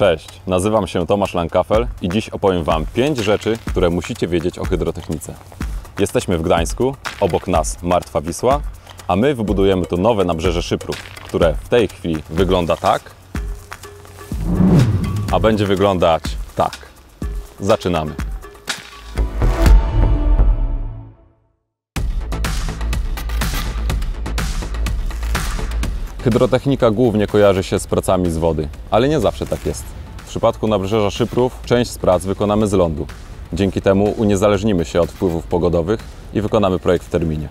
Cześć, nazywam się Tomasz Lankafel i dziś opowiem Wam 5 rzeczy, które musicie wiedzieć o hydrotechnice. Jesteśmy w Gdańsku, obok nas Martwa Wisła, a my wybudujemy tu nowe nabrzeże Szyprów, które w tej chwili wygląda tak, a będzie wyglądać tak. Zaczynamy. Hydrotechnika głównie kojarzy się z pracami z wody, ale nie zawsze tak jest. W przypadku nabrzeża Szyprów część z prac wykonamy z lądu. Dzięki temu uniezależnimy się od wpływów pogodowych i wykonamy projekt w terminie.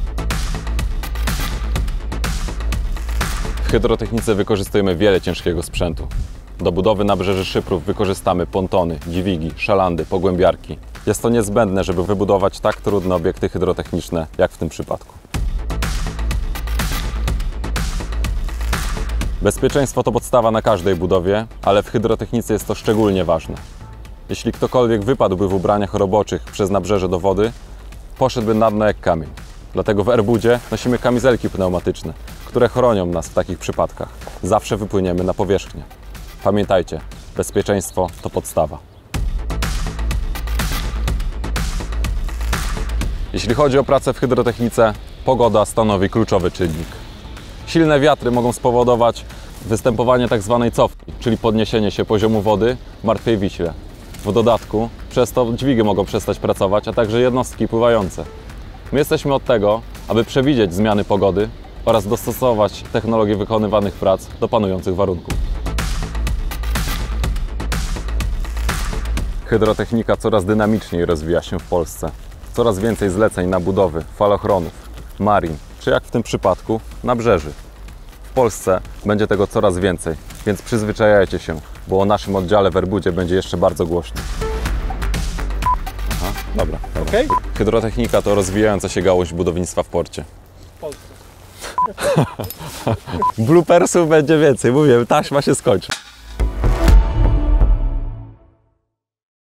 W hydrotechnice wykorzystujemy wiele ciężkiego sprzętu. Do budowy nabrzeży Szyprów wykorzystamy pontony, dźwigi, szalandy, pogłębiarki. Jest to niezbędne, żeby wybudować tak trudne obiekty hydrotechniczne, jak w tym przypadku. Bezpieczeństwo to podstawa na każdej budowie, ale w hydrotechnice jest to szczególnie ważne. Jeśli ktokolwiek wypadłby w ubraniach roboczych przez nabrzeże do wody, poszedłby na dno jak kamień. Dlatego w Airbudzie nosimy kamizelki pneumatyczne, które chronią nas w takich przypadkach. Zawsze wypłyniemy na powierzchnię. Pamiętajcie, bezpieczeństwo to podstawa. Jeśli chodzi o pracę w hydrotechnice, pogoda stanowi kluczowy czynnik. Silne wiatry mogą spowodować występowanie tzw. cofki, czyli podniesienie się poziomu wody w Martwej Wiśle. W dodatku przez to dźwigi mogą przestać pracować, a także jednostki pływające. My jesteśmy od tego, aby przewidzieć zmiany pogody oraz dostosować technologię wykonywanych prac do panujących warunków. Hydrotechnika coraz dynamiczniej rozwija się w Polsce. Coraz więcej zleceń na budowy falochronów, marin, czy jak w tym przypadku nabrzeży. W Polsce będzie tego coraz więcej, więc przyzwyczajajcie się, bo o naszym oddziale w Airbudzie będzie jeszcze bardzo głośno. Aha, dobra. Okay. Hydrotechnika to rozwijająca się gałąź budownictwa w porcie. W Polsce. Bloopersów będzie więcej, mówię, taśma się skończy.